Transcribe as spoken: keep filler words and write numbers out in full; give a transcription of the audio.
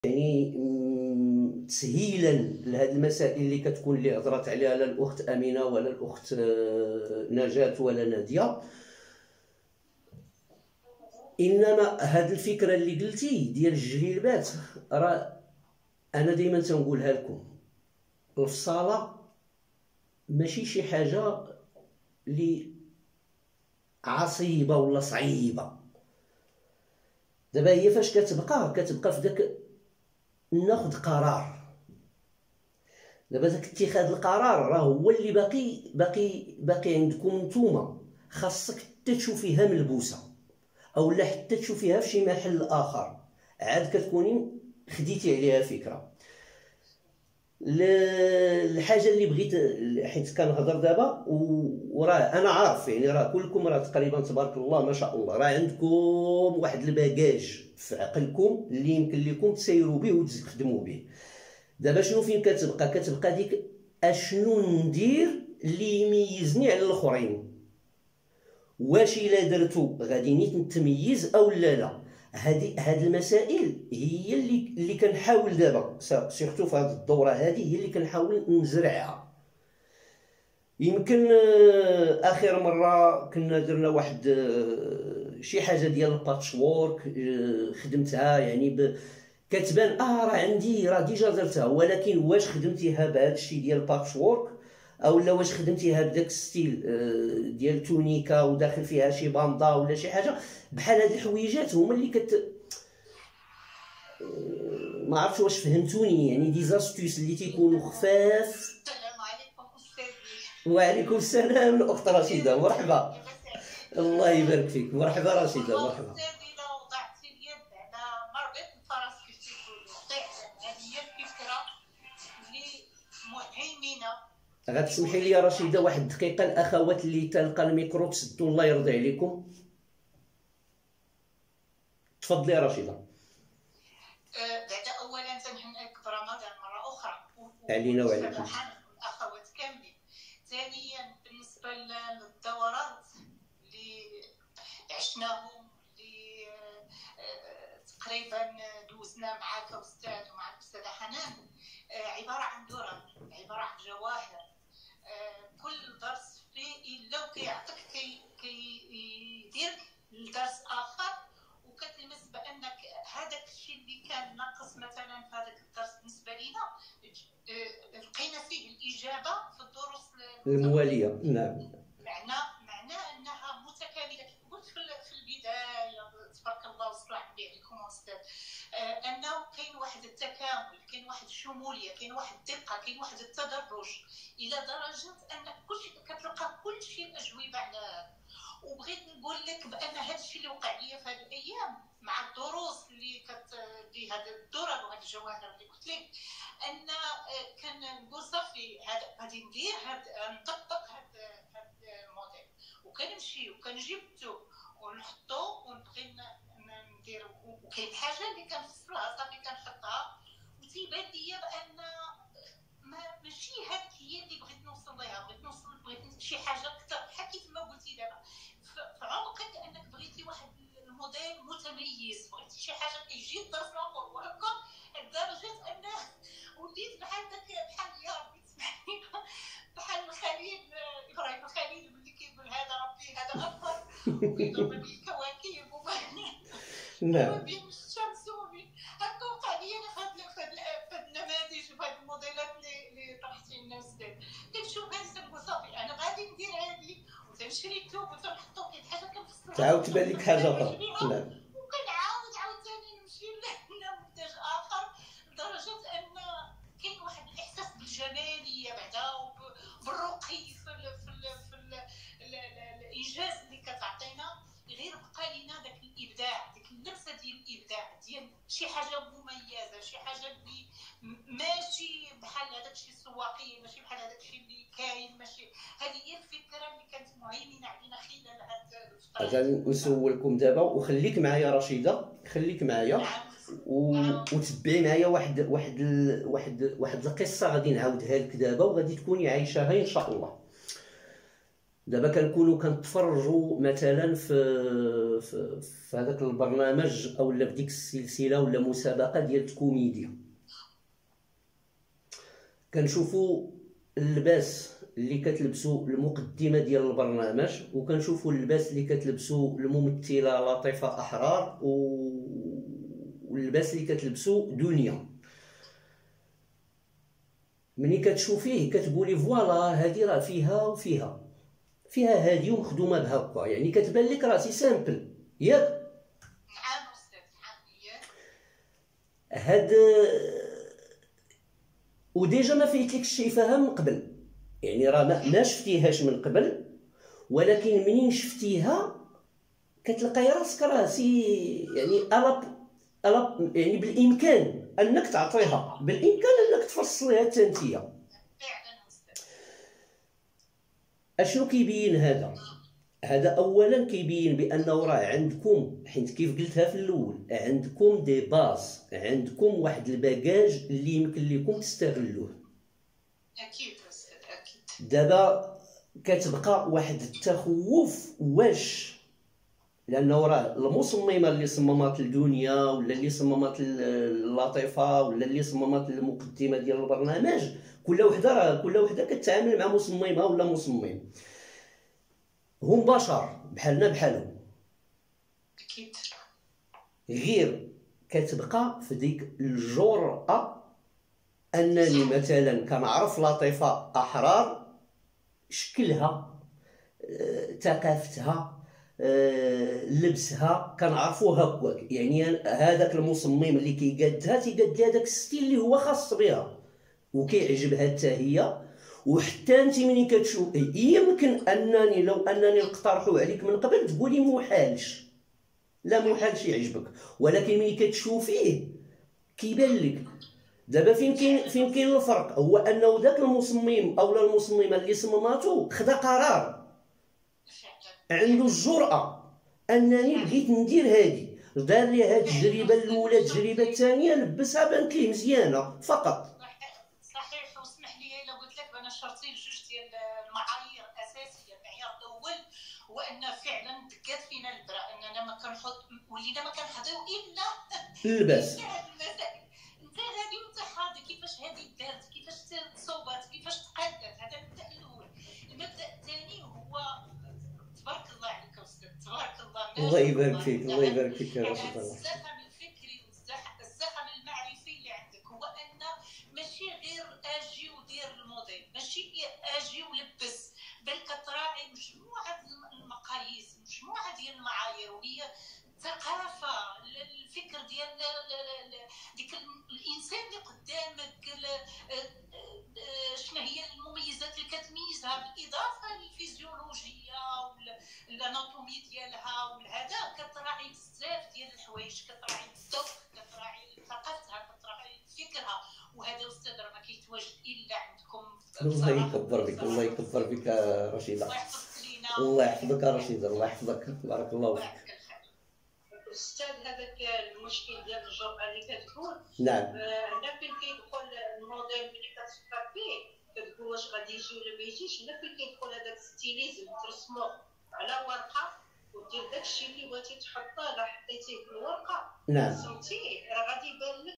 يعني م- تسهيلا لهذه المسائل اللي كتكون اللي هضرات عليها لا الاخت امينه ولا الاخت آه، نجاة ولا ناديه. انما هذه الفكره اللي قلتي ديال الجهيلبات، راه انا دائما تنقولها لكم، الفصاله ماشي شي حاجه اللي عصيبه ولا صعيبه. دابا هي فاش كتبقى كتبقى في داك ناخذ قرار. دابا داك اتخاذ القرار راه هو اللي باقي باقي باقي عندكم نتوما. خاصك حتى تشوفيها ملبوسه او لا حتى تشوفيها في شي محل اخر، عاد كتكوني خديتي عليها فكره. الحاجه اللي بغيت، حيت كنهضر دابا وراه انا عارف يعني راه كلكم راه تقريبا تبارك الله ما شاء الله راه عندكم واحد الباجاج في عقلكم اللي يمكن لكم تسيروا به وتخدموا به. دابا شنو فين كتبقى؟ كتبقى ديك اشنو ندير اللي يميزني على الاخرين، واش الا درتو غادي نيت نتميز او لا لا. هذه هاد المسائل هي اللي اللي كنحاول دابا سيرتو في هذه الدوره هذه هي اللي كنحاول نزرعها. يمكن آه، اخر مره كنا درنا واحد آه، شي حاجه ديال الباتش وورك، آه، خدمتها يعني ب... كتبان اه راه عندي راه ديجا درتها، ولكن واش خدمتيها بهذا الشيء ديال الباتش وورك او لا واش خدمتيها بداك الستيل آه، ديال تونيكا وداخل فيها شي باندا ولا شي حاجه بحال هاد الحويجات هما اللي كت آه، ما عرفتش واش فهمتوني، يعني دي زاستوس اللي تيكونوا خفاف. السلام عليكم استاذي. وعليكم السلام الاخت رشيده، مرحبا. الله يبارك فيك، مرحبا رشيده، مرحبا. استاذي لو وضعتي اليد على مربط الفرس كيف تيقولوا فعلا هذه هي الفكره اللي مهيمنه. غتسمحي لي يا رشيده واحد الدقيقه، الاخوات اللي تلقى الميكرو تسدوا الله يرضي عليكم. تفضلي يا رشيده. أه، بعد اولا تنهنئك برمضان مره اخرى علينا وعليكم. الاخوات كاملين. ثانيا بالنسبه للدورات اللي عشناهم اللي أه، تقريبا دوزنا معك استاذ ومع الاستاذه حنان، أه، عباره عن درر، عباره عن جواهر. أه، كل درس فيه الا وكيعطيك كي كيديرك لدرس اخر، وكتلمس بانك هذاك الشيء اللي كان ناقص مثلا في هذاك الدرس بالنسبه لينا لقينا فيه الاجابه في الدروس المواليه. نعم. معنى معناه انها متكامله. قلت في البدايه تبارك الله والصلاح عليكم استاذ، انه كاين واحد التكامل، كاين واحد الشموليه، كاين واحد الدقه، كاين واحد التدرج الى درجه انك كلشي كتلقى كلشي الاجوبه على. وبغيت نقول لك بان هذا الشيء اللي وقع لي في هذه الايام مع الدروس اللي كت اللي هذا الدرر وهذه الجواهر اللي قلت لك، ان كنقول صافي غادي ندير هذا نطبق هذا هذا الموديل، وكنمشي وكنجبدو ونحطو ونبغي ندير. وكاين حاجه اللي كنفصلها صافي كنحطها وتيبان ليا بان ما ماشي هذيك هي اللي بغيت نوصل ليها. بغيت نوصل بغيت شي حاجه اكثر بحال كيف ما قلتي دابا في عمقك، انك بغيتي واحد الموديل متميز، بغيتي شي حاجه كيجي الدرس الاخر وهكا لدرجه ان وليت بحال داك بحال يا ربي تسمحي بحال الخليل ابراهيم الخليل اللي كيقول هذا ربي هذا غفر وكيضرب بالكواكب وما نعم. بين الشمس وبين هكا. وقع لي انا في هاد النماذج وفي هاد الموديلات اللي طرحتي لنا استاذ، كنشوف هاد تنقول صافي انا غادي ندير هادي وتنشري كتب وتنحطو كاين حاجه كنفصلها تعاود تبان لك حاجه اخرى. نعم. وكنعاود عاوتاني نمشي لنموذج اخر لدرجه ان كاين واحد الاحساس بالجماليه بعدا وبالرقي في ال في ال في ال الانجاز اللي كتعطينا. غير بقى لينا داك الابداع، ديك اللمسه ديال الابداع ديال شي حاجه مميزه، شي حاجه اللي ماشي بحال هذاك الشيء السواقي، ماشي بحال هذاك الشيء اللي كاين، ماشي. هذه هي الفكره اللي كانت مهيمنه علينا خلال هذا الفتره. غادي نسولكم دابا وخليك معايا رشيده، خليك معايا. نعم. و... وتبعي معايا واحد واحد ال... واحد واحد القصه غادي نعاودها لك دابا وغادي تكوني عايشاها ان شاء الله. دابا كنكونوا كنتفرجوا مثلا في في, في هذاك البرنامج او لا في ديك السلسله ولا مسابقه ديال الكوميديا، كنشوفوا اللباس اللي كتلبسوا المقدمه ديال البرنامج، وكنشوفوا اللباس اللي كتلبسوا الممثله لطيفه احرار، واللباس اللي كتلبسوا دنيا. ملي كتشوفيه كتقولي فوالا هذه راه فيها وفيها فيها هذه ومخدومه بهكا، يعني كتبان لك راه سي سامبل ياك. نعم استاذ نعم. هاد وديجا ما فايتلكش شايفاها من قبل، يعني راه ما شفتيهاش من قبل، ولكن منين شفتيها كتلقاي راسك راه سي يعني الاب الاب يعني بالامكان انك تعطيها، بالامكان انك تفصليها حتى نتيا. فعلا استاذ. اشنو كيبين هذا؟ هذا اولا كيبين بانه راه عندكم، حيت كيف قلتها في الاول، عندكم دي باز، عندكم واحد الباكاج اللي يمكن لكم تستغلوه. اكيد استاذ اكيد. دابا كتبقى واحد التخوف، واش لانه راه المصممه اللي صممات الدنيا ولا اللي صممات اللطيفه ولا اللي صممات المقدمه ديال البرنامج، كل وحده راه كل وحده كتعامل مع مصممه ولا مصمم، هم بشر بحالنا بحالهم. اكيد. غير كتبقى في ديك الجرأة انني مثلا كنعرف لطيفه احرار، شكلها، ثقافتها، لبسها كنعرفو هكاك، يعني هذاك المصمم اللي كيقادها تيقاد لها داك الستيل اللي هو خاص بها وكيعجبها حتى هي. وحتى انت ملي كتشوف يمكن انني لو انني نقترحو عليك من قبل تقولي محالش، لا محالش يعجبك، ولكن ملي كتشوفيه كيبان لك. دابا فين كاين فين كاين الفرق، هو انه ذاك المصمم اولا المصممه اللي صمماتو خدا قرار، عنده الجرأة انني بغيت ندير هادي، دار لي هاد التجربه الاولى التجربه الثانيه لبسها بانت ليه مزيانه فقط. صحيح. واسمح لي الا قلت لك انا شرطي لجوج ديال المعايير اساسيه. المعيار الاول هو ان فعلا دقات فينا البراء، اننا ما كنحط ولينا ما كنحضروا الا اللباس. انت هادي وانت حاضي كيفاش هادي دارت، كيفاش تصوبات، كيفاش تقادت. هذا المبدا الاول. المبدا الثاني هو تبارك الله عليك استاذ، تبارك الله. الله يبارك فيك، الله يبارك فيك يا رشيد. الله الزخم الفكري والزخم المعرفي اللي عندك هو ان ماشي غير اجي ودير الموديل، ماشي اجي ولبس، بل كتراعي مجموعه المقاييس، مجموعه ديال المعايير، وهي الثقافه، الفكر ديال ديك الانسان اللي قدامك، شنو هي المميزات اللي كتميزها، بالاضافه للفيزيولوجيه والاناتومي ديالها والهذا. كتراعي بزاف ديال الحوايج، كتراعي الذوق، كتراعي ثقافتها، كتراعي فكرها. وهذا استاذ راه ما كيتواجد الا عندكم. الله يكبر بك، الله يكبر بك يا رشيده. الله يحفظك لينا. الله يحفظك يا رشيده، الله يحفظك، بارك الله فيك. استاذ هذاك المشكل ديال الجرأه اللي كتقول، نعم، هنا فين كيدخل الموديل ملي كتفكر فيه كتقول واش غادي يجي ولا ما يجيش. هنا فين كيدخل هذاك ستيليزم، ترسمو على ورقه ودير داكشي اللي بغيتي تحطه، لا حطيتيه في الورقه نعم، رسمتيه، راه غادي يبان لك